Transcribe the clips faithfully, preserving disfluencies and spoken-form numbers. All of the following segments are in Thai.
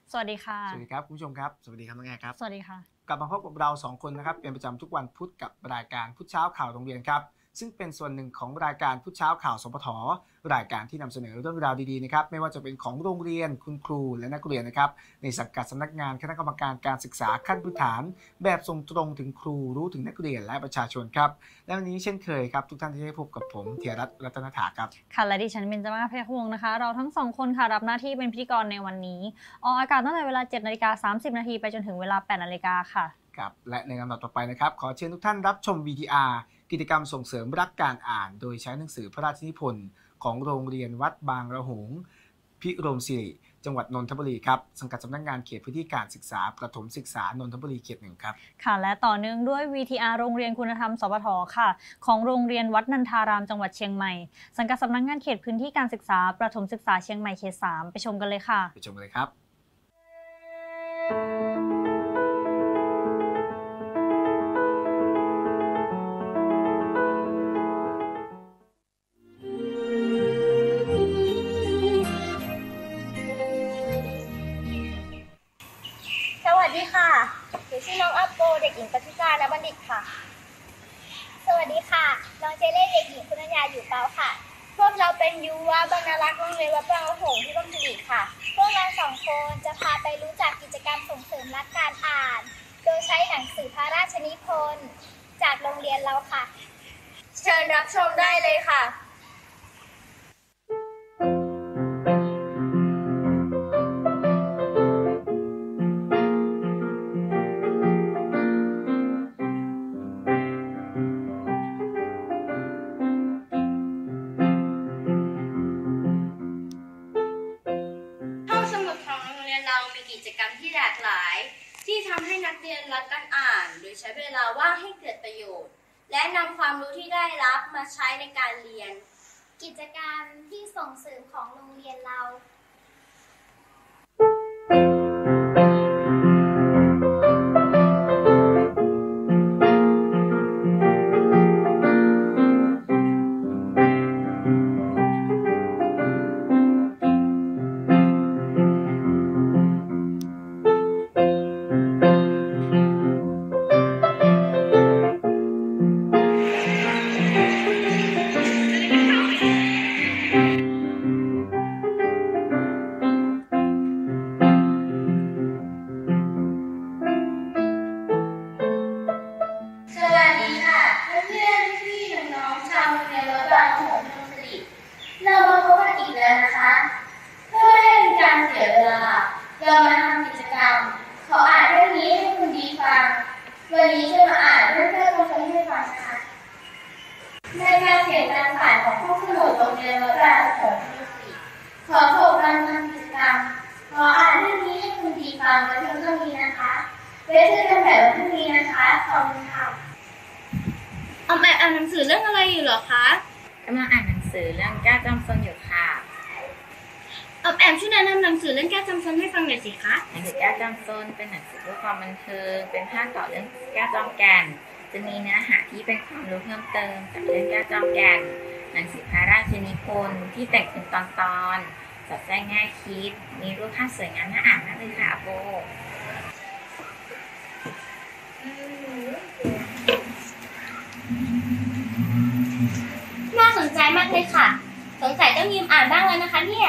สวัสดีค่ะสวัสดีครับคุณผู้ชมครับสวัสดีครับน้องแอร์ครับสวัสดีค่ะกลับมาพบกับเราสองคนนะครับเป็นประจำทุกวันพุธกับรายการพุธเช้าข่าวโรงเรียนครับซึ่งเป็นส่วนหนึ่งของรายการพุธเช้าข่าวสปท.รายการที่นำเสนอเรื่องราวดีๆนะครับไม่ว่าจะเป็นของโรงเรียนคุณครูและนักเรียนนะครับในสังกัดสำนักงานคณะกรรมการการศึกษาขั้นพื้นฐานแบบส่งตรงถึงครูรู้ถึงนักเรียนและประชาชนครับและวันนี้เช่นเคยครับทุกท่านที่ได้พบกับผมเทียรัตน์รัตนถาครับค่ะและดิฉันเบญจมาศ พยัคฆ์วงศ์นะคะเราทั้งสองคนค่ะรับหน้าที่เป็นพิธีกรในวันนี้ออกอากาศตั้งแต่เวลา เจ็ดนาฬิกาสามสิบนาทีไปจนถึงเวลา แปดนาฬิกาค่ะครับและในลำดับต่อไปนะครับขอเชิญทุกท่านรับชม วี ที อาร์ กิจกรรมส่งเสริมรักการอ่านโดยใช้หนังสือพระราชนิพนธ์ของโรงเรียนวัดบางระหงพิรมศิริจังหวัดนนทบุรีครับสังกัดสำนักงานเขตพื้นที่การศึกษาประถมศึกษานนทบุรีเขตหนึ่งครับค่ะและต่อเนื่องด้วย วี ที อาร์ โรงเรียนคุณธรรมสปท.ค่ะของโรงเรียนวัดนันทารามจังหวัดเชียงใหม่สังกัดสำนักงานเขตพื้นที่การศึกษาประถมศึกษาเชียงใหม่เขตสามไปชมกันเลยค่ะไปชมกันเลยครับสวัสดีค่ะหนูชื่อน้องอัปโปเด็กหญิงปทุการณบัณฑิตค่ะสวัสดีค่ะน้องเจเล่เด็กหญิงคุณัญญาอยู่เปล่าค่ะพวกเราเป็นยุวบรรณารักษ์โรงเรียนวัดบางระหงที่ร่มสิริค่ะพวกเราสองคนจะพาไปรู้จักกิจกรรมส่งเสริมรักการอ่านโดยใช้หนังสือพระราชนิพนธ์จากโรงเรียนเราค่ะเชิญรับชมได้เลยค่ะกิจกรรมที่หลากหลายที่ทำให้นักเรียนรักการอ่านโดยใช้เวลาว่างให้เกิดประโยชน์และนำความรู้ที่ได้รับมาใช้ในการเรียนกิจกรรมที่ส่งเสริมของโรงเรียนเราเรามาพบกันอีกแล้วนะคะเพื่อไม่ให้เป็นการเสียเวลาเรามาทำกิจกรรมขออ่านเรื่องนี้ให้คุณดีฟังวันนี้จะมาอ่านเรื่องเพื่อนคนนี้ให้ฟังค่ะในการเขียนการสานของผู้สมุดโรงเรียนวัดบางระหงขอขอบการทำกิจกรรมขออ่านเรื่องนี้ให้คุณดีฟังไว้เพียงเท่านี้นะคะไว้เจอกันใหม่วันพรุ่งนี้นะคะขอบคุณค่ะออมแอบอ่านหนังสือเรื่องอะไรอยู่เหรอคะกำลังอ่านหนังสือเรื่องแก้วจำซนอยู่ค่ะออมแอมช่วยแนะนำหนังสือเรื่องแก้วจำซนให้ฟังหน่อยสิคะหนังสือแก้วจำซนเป็นหนังสือเพื่อความบันเทิงเป็นภาคต่อเรื่องแก้วจอมแก่นจะมีเนื้อหาที่เป็นความรู้เพิ่มเติมจากเรื่องแก้วจอมแก่นหนังสือพระราชนิพนธ์ที่แต่งเป็นตอนๆสอดแทรกง่ายคิดมีรูปภาพสวยงามน่าอ่านมากเลยค่ะอาโบน่าสนใจมากเลยค่ะสงสัยต้องยืมอ่านบ้างแล้วนะคะเนี่ย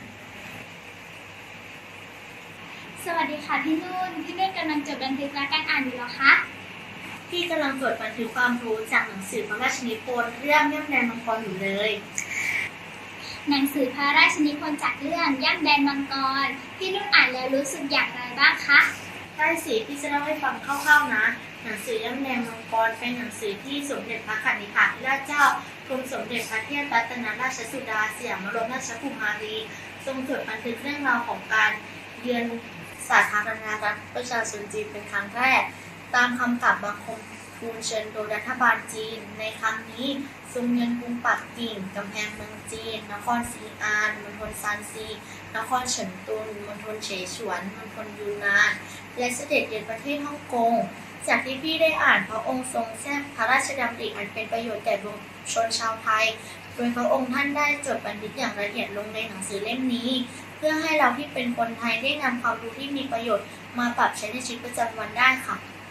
สวัสดีค่ะพี่นุ่นพี่นุ่นกำลังจดบันทึกรักการอ่านอยู่หรอคะพี่กำลังจดบันทึกความรู้จากหนังสือพระราชนิพนธ์เรื่องย่ำแดนมังกรอยู่เลยหนังสือพระราชนิพนธ์จากเรื่องย่ำแดนมังกรพี่นุ่นอ่านแล้วรู้สึกอย่างไรบ้างคะได้สิพี่จะเล่าให้ฟังคร่าวๆนะหนังสือย่ำแดนมังกรเป็นหนังสือที่สมเด็จพระกนิษฐาธิราชเจ้ากรมสมเด็จพระเทพรัตนราชสุดาสยามบรมราชกุมารีทรงจดบันทึกเรื่องราวของการเยือนสาธารณรัฐประชาชนจีนเป็นครั้งแรกตามคำกราบบังคมทูลเชิญโดยรัฐบาลจีนในครั้งนี้ทรงเยือนกรุงปักกิ่งกำแพงเมืองจีนนครซีอานมณฑลซานซีนครเฉินตุนมณฑลเฉฉวนมณฑลยูนานและเสด็จเยือนประเทศฮ่องกงจากที่พี่ได้อ่านพระองค์ทรงแทรกพระราชดำริอันเป็นประโยชน์แก่ปวงชนชาวไทยโดยพระองค์ท่านได้จดบันทึกอย่างละเอียดลงในหนังสือเล่มนี้เพื่อให้เราที่เป็นคนไทยได้นำความรู้ที่มีประโยชน์มาปรับใช้ในชีวิตประจำวันได้ค่ะ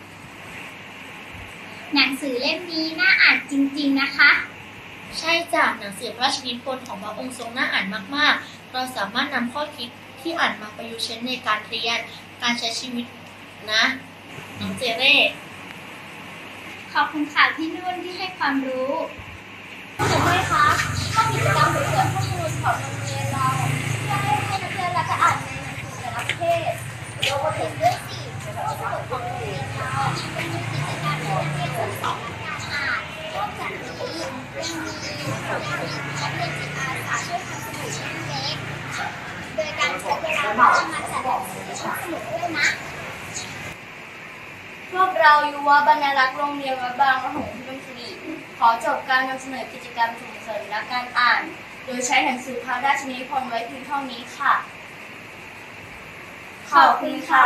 หนังสือเล่มนี้น่าอ่านจริงๆนะคะใช่จ้ะหนังสือพระราชนิพนธ์ของพระองค์ทรงน่าอ่านมากๆเราสามารถนำข้อคิดที่อ่านมาประยุกต์ใช้ในการเรียนการใช้ชีวิตนะน้องเจเร่ขอบคุณค่ะพี่นุ่นที่ให้ความรู้คุณแม่คะถ้ากิจกรรมเกี่ยวกับข้อมูลของโรงเรียนเราเพื่อให้นักเรียนเราจะอ่านในหนังสือแต่ละประเภทเราเห็นด้วยสิว่าสมุดของโรงเรียนเราเป็นกิจกรรมที่นักเรียนทดสอบการอ่านนอกจากนี้ยังมีนักเรียนจิตอาสาช่วยทำสมุดเล็กๆโดยการใช้เวลาว่างมาจัดหนังสือในห้องสมุดด้วยนะพวกเรายุวบรรณารักษ์โรงเรียนวัดบางประหงพิมพ์สิริขอจบการนำเสนอกิจกรรมส่งเสริมและการอ่าน โดยใช้หนังสือพระราชนิพนธ์ไว้เพียงเท่านี้ค่ะ ขอบคุณค่ะ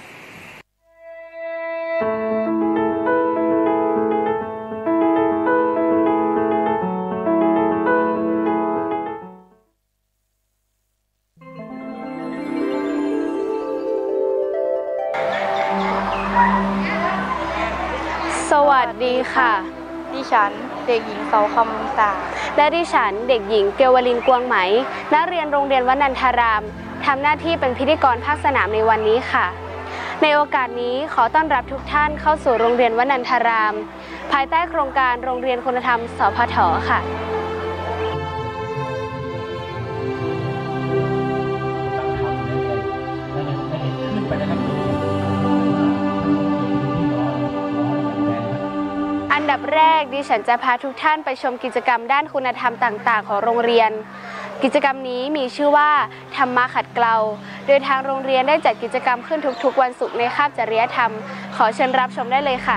สวัสดีค่ะดิฉันเด็กหญิงเสาคำมุตาและดิฉันเด็กหญิงเกวลินกวงไหมนักเรียนโรงเรียนวนันทารามทำหน้าที่เป็นพิธีกรภาคสนามในวันนี้ค่ะในโอกาสนี้ขอต้อนรับทุกท่านเข้าสู่โรงเรียนวนันทารามภายใต้โครงการโรงเรียนคุณธรรมสพทค่ะอันดับแรกดิฉันจะพาทุกท่านไปชมกิจกรรมด้านคุณธรรมต่างๆของโรงเรียนกิจกรรมนี้มีชื่อว่าธรรมะขัดเกลาโดยทางโรงเรียนได้จัดกิจกรรมขึ้นทุกๆวันศุกร์ในคาบจริยธรรมขอเชิญรับชมได้เลยค่ะ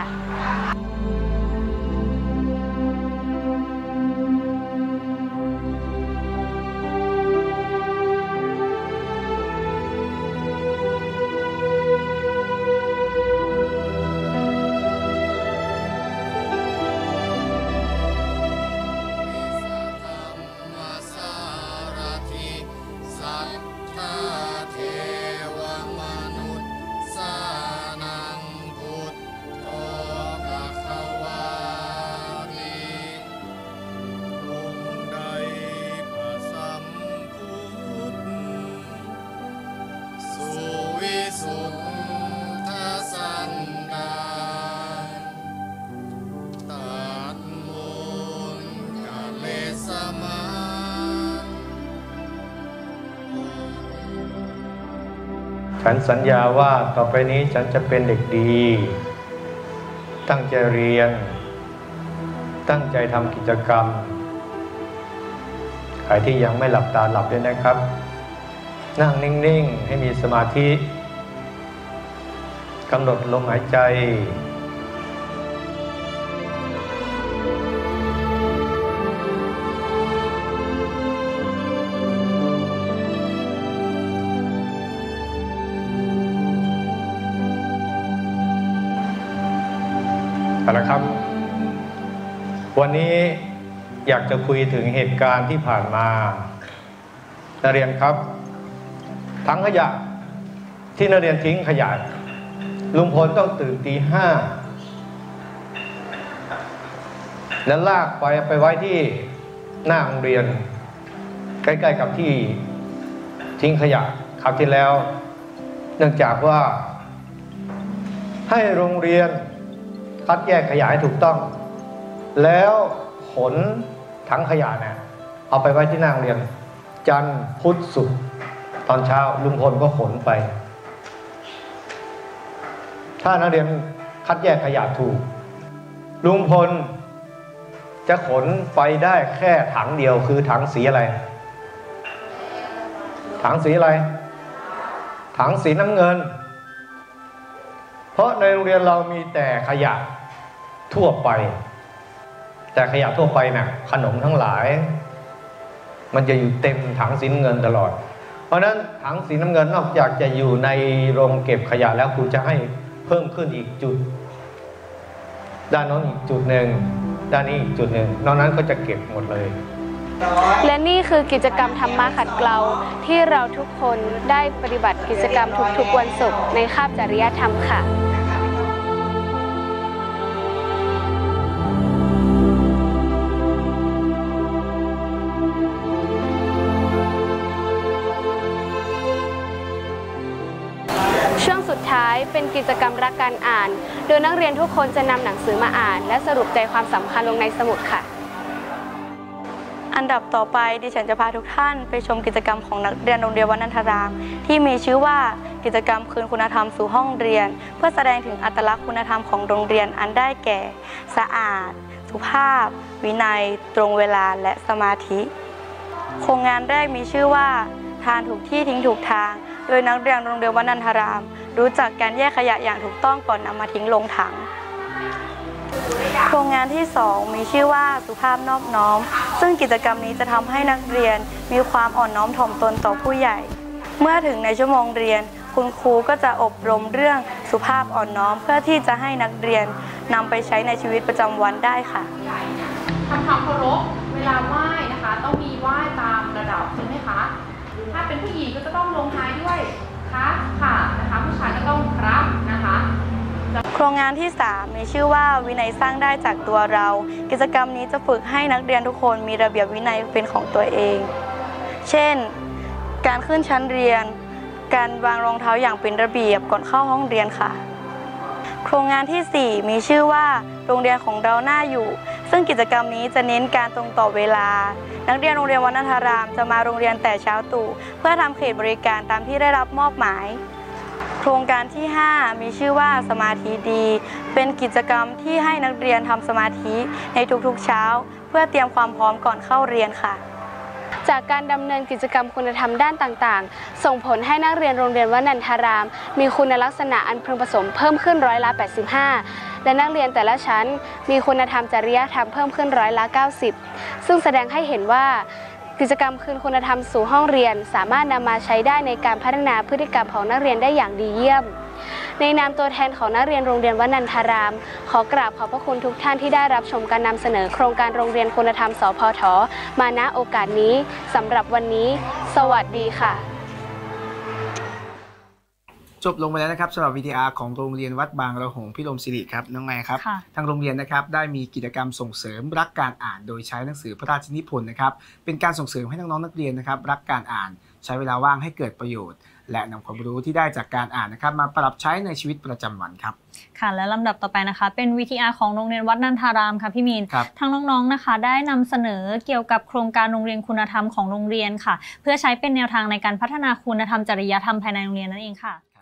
ฉันสัญญาว่าต่อไปนี้ฉันจะเป็นเด็กดีตั้งใจเรียนตั้งใจทำกิจกรรมใครที่ยังไม่หลับตาหลับด้วยนะครับนั่งนิ่งๆให้มีสมาธิกำหนดลมหายใจเอาละครับวันนี้อยากจะคุยถึงเหตุการณ์ที่ผ่านมานักเรียนครับถังขยะที่นักเรียนทิ้งขยะลุงพลต้องตื่นตีห้าแล้วลากไปไปไว้ที่หน้าโรงเรียนใกล้ๆกับที่ทิ้งขยะคราวที่แล้วเนื่องจากว่าให้โรงเรียนคัดแยกขยะให้ถูกต้องแล้วขนถังขยะเนี่ยเอาไปไว้ที่หน้าโรงเรียนจันทร์พุธศุกร์ตอนเช้าลุงพลก็ขนไปถ้านักเรียนคัดแยกขยะถูกลุงพลจะขนไปได้แค่ถังเดียวคือถังสีอะไรถังสีอะไรถังสีน้ำเงินเพราะในโรงเรียนเรามีแต่ขยะทั่วไปแต่ขยะทั่วไปเนี่ยขนมทั้งหลายมันจะอยู่เต็มถังสีน้ำเงินตลอดเพราะฉะนั้นถังสีน้ำเงินนอกจากจะอยู่ในโรงเก็บขยะแล้วครูจะให้เพิ่มขึ้นอีกจุดด้านโน้นอีกจุดหนึ่งด้านนี้อีกจุดหนึ่งนอกนั้นก็จะเก็บหมดเลยและนี่คือกิจกรรมธรรมะขัดเกลาที่เราทุกคนได้ปฏิบัติกิจกรรมทุกๆวันศุกร์ในคาบจริยธรรมค่ะช่วงสุดท้ายเป็นกิจกรรมรักการอ่านโดยนักเรียนทุกคนจะนำหนังสือมาอ่านและสรุปใจความสำคัญลงในสมุดค่ะอันดับต่อไปดิฉันจะพาทุกท่านไปชมกิจกรรมของนักเรียนโรงเรียนวัดนันทารามที่มีชื่อว่ากิจกรรมคืนคุณธรรมสู่ห้องเรียนเพื่อแสดงถึงอัตลักษณ์คุณธรรมของโรงเรียนอันได้แก่สะอาดสุภาพวินัยตรงเวลาและสมาธิโครงงานแรกมีชื่อว่าทานถูกที่ทิ้งถูกทางโดยนักเรียนโรงเรียนวัดนันทารามรู้จักการแยกขยะอย่างถูกต้องก่อนนำมาทิ้งลงถังโครงงานที่สองมีชื่อว่าสุภาพนอบน้อมซึ่งกิจกรรมนี้จะทำให้นักเรียนมีความอ่อนน้อมถ่อมตนต่อผู้ใหญ่เมื่อถึงในชั่วโมงเรียนคุณครูก็จะอบรมเรื่องสุภาพอ่อนน้อมเพื่อที่จะให้นักเรียนนำไปใช้ในชีวิตประจำวันได้ค่ะทำความเคารพเวลาไหว้นะคะต้องมีไหว้ตามระดับใช่ไหมคะถ้าเป็นผู้หญิงก็จะต้องลงท้ายด้วยคะค่ะนะคะผู้ชายก็ต้องครับนะคะโครงงานที่สามมีชื่อว่าวินัยสร้างได้จากตัวเรากิจกรรมนี้จะฝึกให้นักเรียนทุกคนมีระเบียบวินัยเป็นของตัวเองเช่นการขึ้นชั้นเรียนการวางรองเท้าอย่างเป็นระเบียบก่อนเข้าห้องเรียนค่ะโครงงานที่สี่มีชื่อว่าโรงเรียนของเราน่าอยู่ซึ่งกิจกรรมนี้จะเน้นการตรงต่อเวลานักเรียนโรงเรียนวัดนันทารามจะมาโรงเรียนแต่เช้าตรู่เพื่อทำเขตบริการตามที่ได้รับมอบหมายโครงการที่ห้ามีชื่อว่าสมาธิดีเป็นกิจกรรมที่ให้นักเรียนทำสมาธิในทุกๆเช้าเพื่อเตรียมความพร้อมก่อนเข้าเรียนค่ะจากการดำเนินกิจกรรมคุณธรรมด้านต่างๆส่งผลให้นักเรียนโรงเรียนวัดนันทารามมีคุณลักษณะอันพึงผสมเพิ่มขึ้นร้อยละแปดสิบห้าและนักเรียนแต่ละชั้นมีคุณธรรมจริยธรรมเพิ่มขึ้นร้อยละเก้าสิบซึ่งแสดงให้เห็นว่ากิจกรรมคืนคุณธรรมสู่ห้องเรียนสามารถนำมาใช้ได้ในการพัฒนาพฤติกรรมของนักเรียนได้อย่างดีเยี่ยมในนามตัวแทนของนักเรียนโรงเรียนวัดนันทารามขอกราบขอบพระคุณทุกท่านที่ได้รับชมการนำเสนอโครงการโรงเรียนคุณธรรมสพทมาณโอกาสนี้สำหรับวันนี้สวัสดีค่ะจบลงไปแล้วนะครับสำหรับ วี ที อาร์ ของโรงเรียนวัดบางระหงพิรมสิริครับน้องไงครับทางโรงเรียนนะครับได้มีกิจกรรมส่งเสริมรักการอ่านโดยใช้หนังสือพระราชนิพนธ์นะครับเป็นการส่งเสริมให้น้องๆนักเรียนนะครับรักการอ่านใช้เวลาว่างให้เกิดประโยชน์และนำความรู้ที่ได้จากการอ่านนะครับมาปรับใช้ในชีวิตประจำวันครับค่ะและลำดับต่อไปนะคะเป็น วี ที อาร์ ของโรงเรียนวัดนันทารามค่ะพี่มีนทางน้องๆนะคะได้นำเสนอเกี่ยวกับโครงการโรงเรียนคุณธรรมของโรงเรียนค่ะเพื่อใช้เป็นแนวทางในการพัฒนาคุณธรรมจริยธรรมภายในโรงเรียนนั่นเองค่ะ